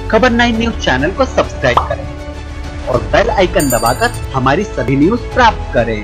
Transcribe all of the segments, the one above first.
खबर 9 news channel को subscribe करें और बेल आइकन दबाकर हमारी सभी न्यूज प्राप्त करें।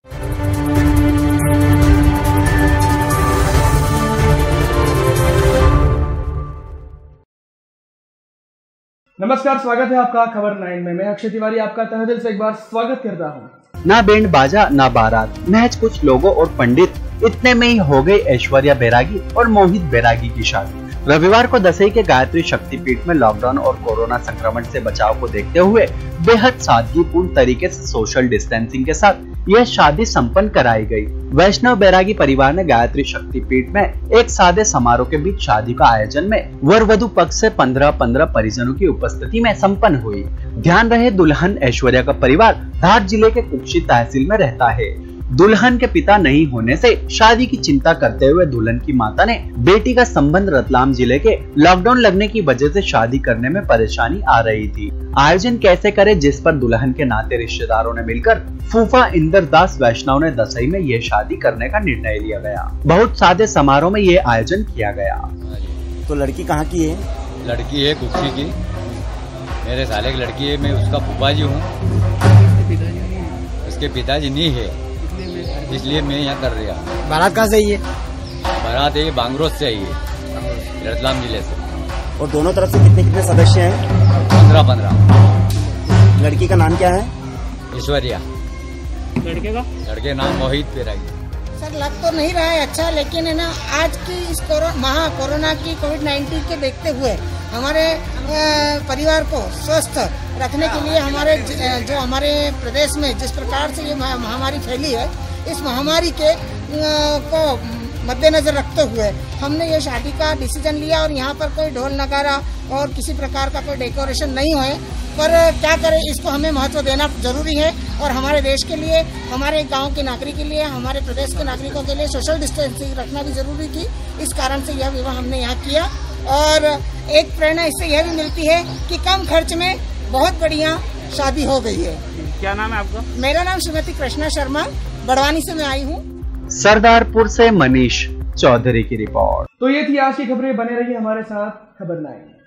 नमस्कार, स्वागत है आपका खबर 9 में। मैं अक्षय तिवारी आपका तहे दिल से एक बार स्वागत करता हूं। ना बैंड बाजा ना बारात, महज कुछ लोगों और पंडित, इतने में ही हो गई ऐश्वर्या बैरागी और मोहित बैरागी की शादी। रविवार को दसई के गायत्री शक्तिपीठ में लॉकडाउन और कोरोना संक्रमण से बचाव को देखते हुए बेहद सादगीपूर्ण तरीके से सोशल डिस्टेंसिंग के साथ यह शादी संपन्न कराई गई। वैष्णव बैरागी परिवार ने गायत्री शक्तिपीठ में एक सादे समारोह के बीच शादी का आयोजन में वर वधु पक्ष से 15 परिजनों की उपस्थिति में संपन्न हुई। ध्यान रहे, दुल्हन ऐश्वर्या का परिवार धार जिले के कुक्षी तहसील में रहता है। दुल्हन के पिता नहीं होने से शादी की चिंता करते हुए दुल्हन की माता ने बेटी का संबंध रतलाम जिले के लॉकडाउन लगने की वजह से शादी करने में परेशानी आ रही थी। आयोजन कैसे करे, जिस पर दुल्हन के नाते रिश्तेदारों ने मिलकर फूफा इंदर दास वैष्णव ने दसई में ये शादी करने का निर्णय लिया गया। बहुत सादे समारोह में ये आयोजन किया गया। तो लड़की कहाँ की है? लड़की है कुक्षी की, मेरे साले की लड़की है। मैं उसका फूफा जी हूँ, उसके पिताजी नहीं है, इसलिए मैं यहाँ कर रहा। बारात कहाँ से आई है? बारात है बांगरोज से आई है, रतलाम जिले से। और दोनों तरफ से कितने सदस्य हैं? 15। लड़की का नाम क्या है? ऐश्वर्या। लड़के का? लड़के नाम मोहित बैरागी। सर, लग तो नहीं रहा है अच्छा, लेकिन है ना, आज की इस कोरोना की कोविड-19 के देखते हुए हमारे परिवार को स्वस्थ रखने के लिए हमारे प्रदेश में जिस प्रकार से ये महामारी फैली है, इस महामारी के को मद्देनजर रखते हुए हमने ये शादी का डिसीजन लिया। और यहाँ पर कोई ढोल नगारा और किसी प्रकार का कोई डेकोरेशन नहीं है, पर क्या करें, इसको हमें महत्व देना जरूरी है। और हमारे देश के लिए, हमारे गांव के नागरिक के लिए, हमारे प्रदेश के नागरिकों के लिए सोशल डिस्टेंसिंग रखना भी जरूरी थी। इस कारण से यह विवाह हमने यहाँ किया। और एक प्रेरणा इससे यह भी मिलती है कि कम खर्च में बहुत बढ़िया शादी हो गई है। क्या नाम है आपका? मेरा नाम श्रीमती कृष्णा शर्मा, बड़वानी से मैं आई हूँ। सरदारपुर से मनीष चौधरी की रिपोर्ट। तो ये थी आज की खबरें। बने रहिए हमारे साथ खबर 9।